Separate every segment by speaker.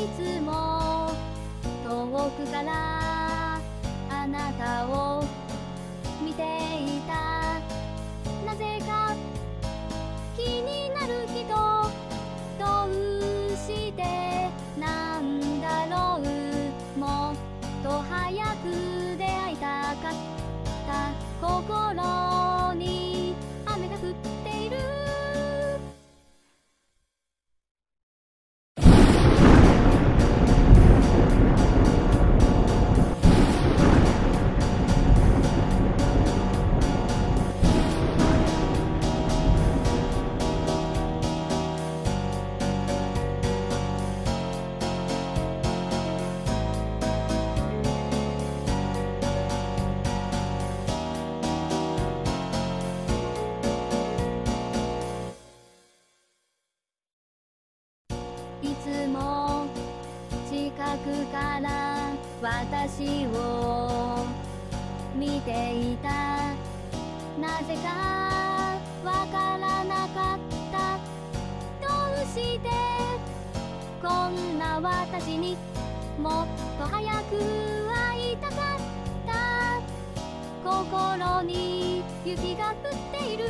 Speaker 1: つも遠くからあなたを見ていた。なぜか気になる人、どうしてなんだろう。もっと早く出会いたかった。心に雨が降っている。いつも近くから私を見ていた。なぜかわからなかった。どうしてこんな私にもっと早く会いたかった。心に雪が降っている。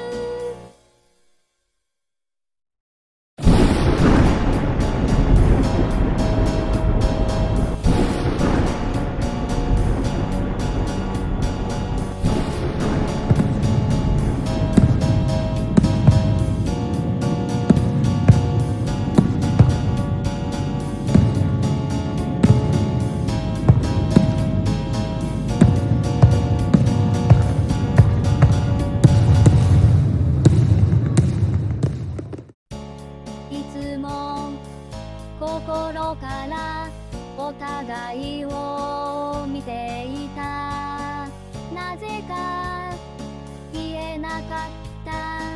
Speaker 1: いつも心からお互いを見ていた。なぜか言えなかった。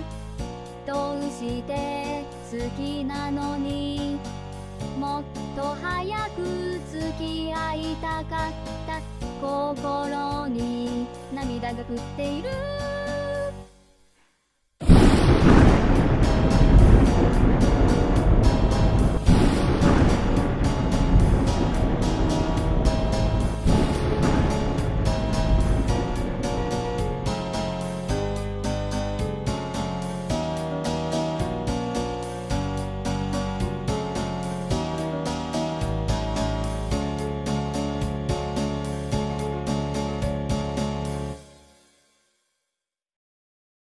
Speaker 1: どうして好きなのにもっと早く付き合いたかった。心に涙が降っている。